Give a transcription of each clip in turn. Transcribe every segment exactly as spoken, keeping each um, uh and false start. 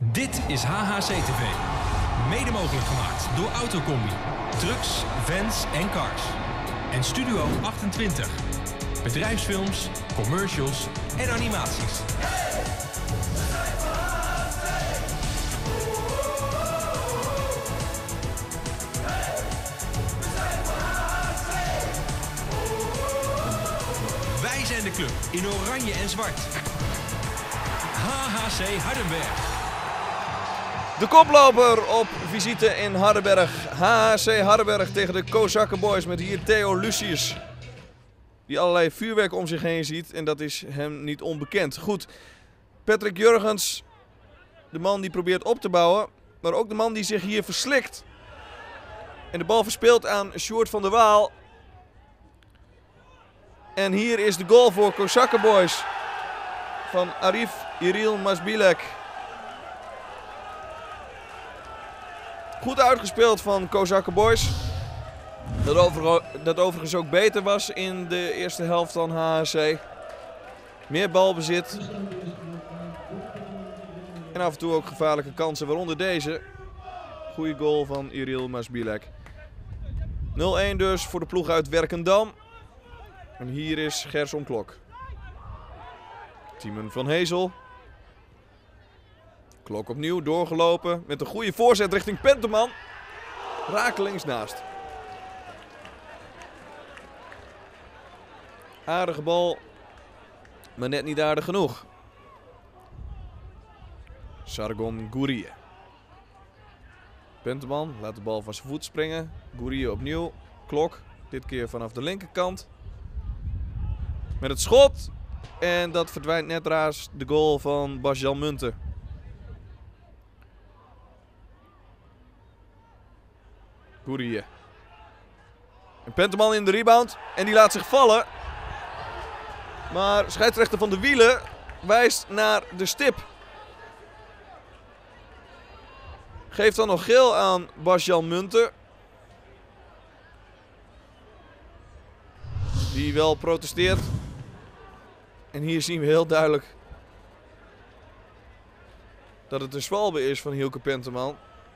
Dit is H H C T V. Mede mogelijk gemaakt door Autocombi, Trucks, Vans en Cars. En Studio achtentwintig. Bedrijfsfilms, commercials en animaties. Wij zijn de club in oranje en zwart. H H C Hardenberg. De koploper op visite in Hardenberg. H H C Hardenberg tegen de Kozakken Boys met hier Theo Lucius. Die allerlei vuurwerk om zich heen ziet en dat is hem niet onbekend. Goed, Patrick Jurgens, de man die probeert op te bouwen, maar ook de man die zich hier verslikt. En de bal verspeelt aan Sjoerd van der Waal. En hier is de goal voor Kozakken Boys van Arif Iril Masbilek. Goed uitgespeeld van Kozakken Boys. Dat, over, dat overigens ook beter was in de eerste helft dan H H C. Meer balbezit. En af en toe ook gevaarlijke kansen, waaronder deze. Goeie goal van Iril Masbilek. nul-een dus voor de ploeg uit Werkendam. En hier is Gerson Klok. Timon van Hezel. Klok opnieuw doorgelopen met een goede voorzet richting Penteman. Rakelings naast. Aardige bal, maar net niet aardig genoeg. Sargon Gourie. Penteman laat de bal van zijn voet springen. Gourie opnieuw. Klok, dit keer vanaf de linkerkant. Met het schot. En dat verdwijnt net raast de goal van Bas-Jan Munten. Gourie. En Penteman in de rebound. En die laat zich vallen. Maar scheidsrechter van de Wielen wijst naar de stip. Geeft dan nog geel aan Bas-Jan Munten. Die wel protesteert. En hier zien we heel duidelijk dat het een zwalbe is van Hielke Penteman.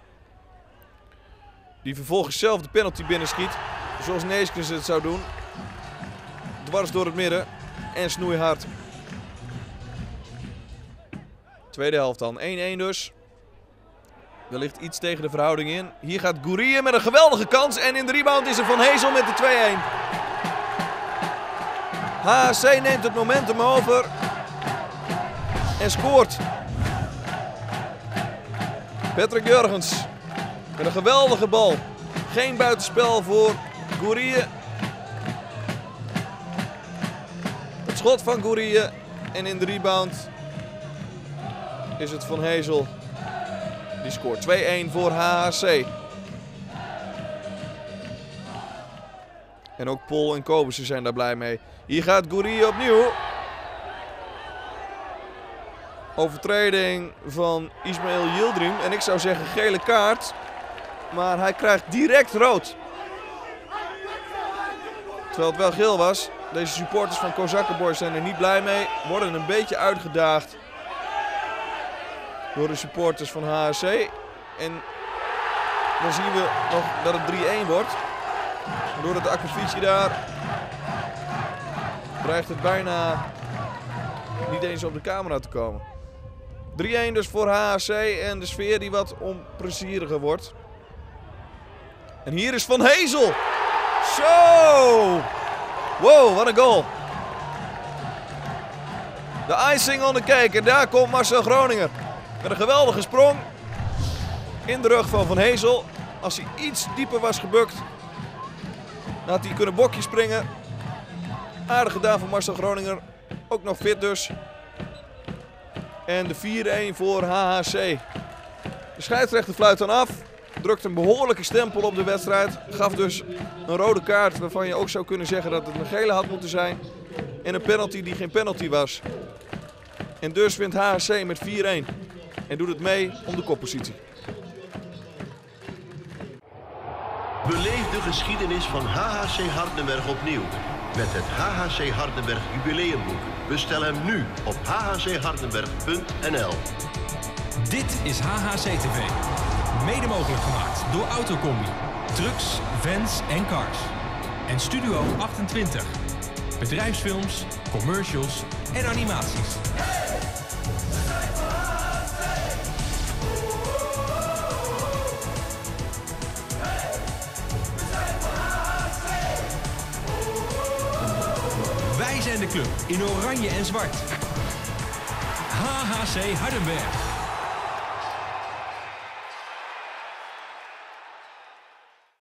Die vervolgens zelf de penalty binnenschiet. Zoals Neeskens het zou doen. Dwars door het midden. En snoeihard. Tweede helft dan. één-één dus. Wellicht iets tegen de verhouding in. Hier gaat Gourie met een geweldige kans. En in de rebound is er Van Hezel met de twee-één. H H C neemt het momentum over. En scoort. Patrick Jurgens. Met een geweldige bal. Geen buitenspel voor Gourie. Het schot van Gourie. En in de rebound is het Van Hezel. Die scoort twee-één voor H H C. En ook Pol en Kobussen zijn daar blij mee. Hier gaat Gourie opnieuw. Overtreding van Ismail Yildirim. En ik zou zeggen gele kaart. Maar hij krijgt direct rood. Terwijl het wel geel was. Deze supporters van Kozakken Boys zijn er niet blij mee. Worden een beetje uitgedaagd door de supporters van H H C. En dan zien we nog dat het drie-één wordt. Doordat de akkefietje daar dreigt het bijna niet eens op de camera te komen. drie-één dus voor H H C en de sfeer die wat onplezieriger wordt. En hier is Van Hezel. Zo! Wow, wat een goal. De icing on the cake. En daar komt Marcel Groninger. Met een geweldige sprong. In de rug van Van Hezel. Als hij iets dieper was gebukt, dan had hij kunnen bokje springen. Aardig gedaan van Marcel Groninger. Ook nog fit dus. En de vier-één voor H H C. De scheidsrechter fluit dan af. Drukt een behoorlijke stempel op de wedstrijd. Gaf dus een rode kaart waarvan je ook zou kunnen zeggen dat het een gele had moeten zijn. En een penalty die geen penalty was. En dus wint H H C met vier-één. En doet het mee om de koppositie. Beleef de geschiedenis van H H C Hardenberg opnieuw. Met het H H C Hardenberg jubileumboek. Bestel hem nu op h h c hardenberg punt n l. Dit is H H C T V. Mede mogelijk gemaakt door Autocombi. Trucks, vans en cars. En Studio achtentwintig. Bedrijfsfilms, commercials en animaties. Wij zijn de club in oranje en zwart. H H C Hardenberg.